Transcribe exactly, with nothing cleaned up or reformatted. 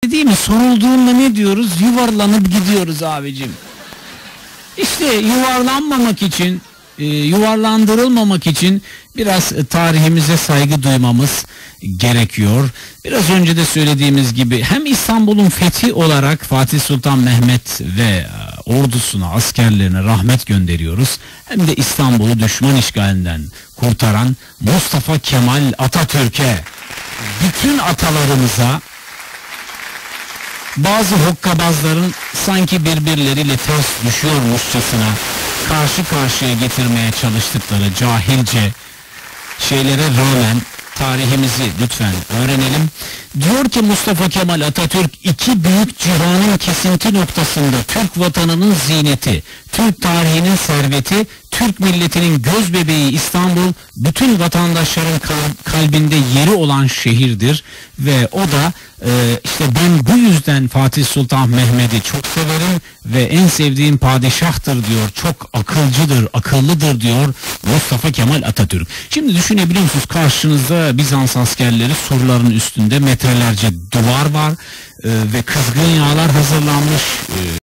Değil mi? Sorulduğunda ne diyoruz? Yuvarlanıp gidiyoruz abicim. İşte yuvarlanmamak için, e, yuvarlandırılmamak için biraz e, tarihimize saygı duymamız gerekiyor. Biraz önce de söylediğimiz gibi hem İstanbul'un fethi olarak Fatih Sultan Mehmet ve e, ordusuna, askerlerine rahmet gönderiyoruz. Hem de İstanbul'u düşman işgalinden kurtaran Mustafa Kemal Atatürk'e, bütün atalarımıza, bazı hokkabazların sanki birbirleriyle ters düşüyormuşçasına karşı karşıya getirmeye çalıştıkları cahilce şeylere rağmen tarihimizi lütfen öğrenelim. Diyor ki Mustafa Kemal Atatürk, iki büyük cihanın kesinti noktasında Türk vatanının ziyneti, Türk tarihinin serveti, Türk milletinin göz bebeği İstanbul, bütün vatandaşların kalbinde yeri olan şehirdir ve o da e, işte ben bu yüzden Fatih Sultan Mehmet'i çok severim ve en sevdiğim padişahtır diyor. Çok akılcıdır, akıllıdır diyor Mustafa Kemal Atatürk. Şimdi düşünebiliyor musunuz? Karşınızda Bizans askerleri, surların üstünde metrelerce duvar var e, ve kızgın yağlar hazırlanmış. E,